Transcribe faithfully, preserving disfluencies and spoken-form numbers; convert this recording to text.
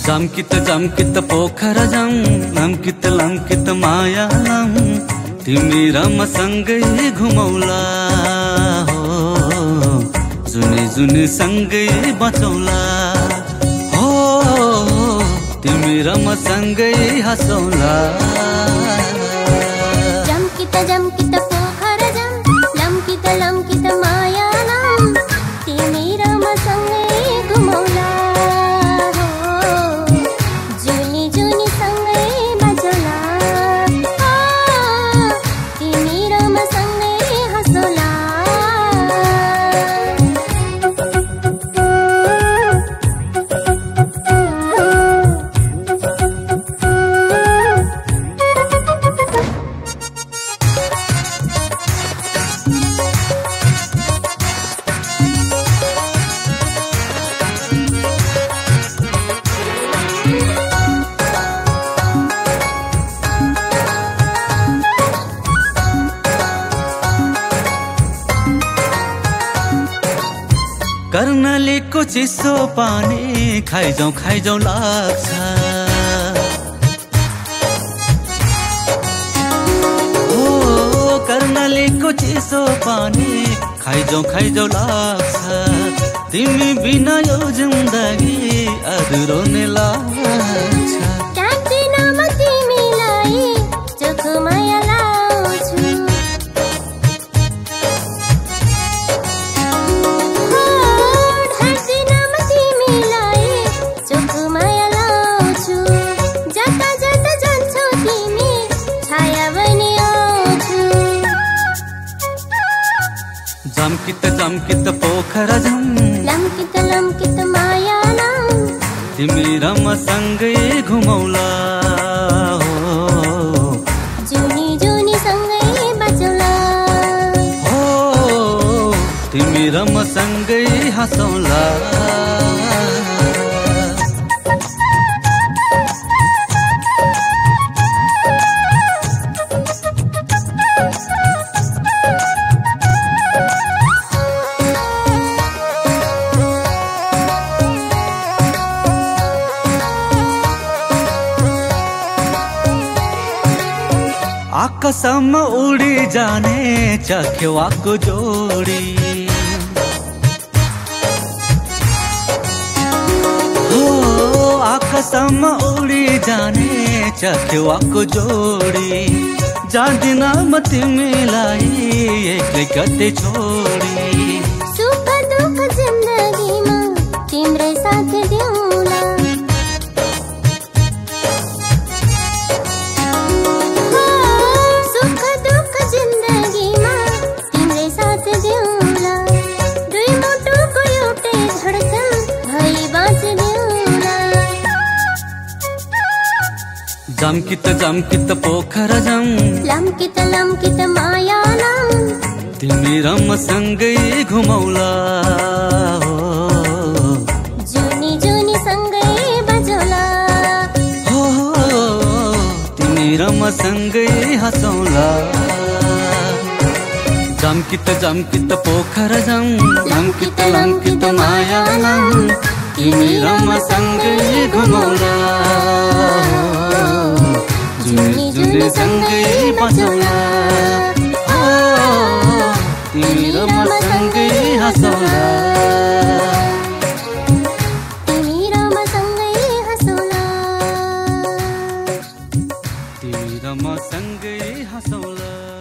जमकित जमकित पोखरा जम लम्कित लम्कित मायालम तिमी रमसँगै घुमौला हो जुनी जुनी सँगै बचौला हो तिमी रमसँगै हँसौला जमकित जमकित पोखरा जम लम्कित लम्कित मायालम तिमी रमसँगै घुमौला कर्णालीको चिसो पानी खाइजाउँ खाइजाउँ लाग्छ हो कर्णालीको चिसो पानी खाइजाउँ खाइजाउँ लाग्छ तिमी बिना यो जिन्दगी अधुरो नै लाग्छ क्यान्टिनमा तिमीलाई चोखोमाया लाउँछु जमकित जमकित पोखरा जम लम्कित लम्कित मायालम तिमी रमसँगै घुमौला हो जुनी जुनी सँगै बचौला हो तिमी रमसँगै हँसौला आकाशमा उडी जाने चखेवाको जोडी हो आकाशमा उडी जाने चखेवाको जोडी जान्दिन म तिमीलाई एक्लै कतै छोडी सुख दुःख जिन्दगीमा तिम्रै साथ दिउँला जमकित जमकित पोखरा जम लम्कित लम्कित मायालम तिमी रमसँगै घुमौला हो जुनी जुनी सँगै बचौला हो तिमी रमसँगै हँसौला जमकित जमकित पोखरा जम लम्कित लम्कित मायालम तिमी रमसँगै घुमौला जुनी जुनी सँगै बचौला हो तिमी रमसँगै हँसौला तिमी रमसँगै हँसौला तिमी रमसँगै हँसौला।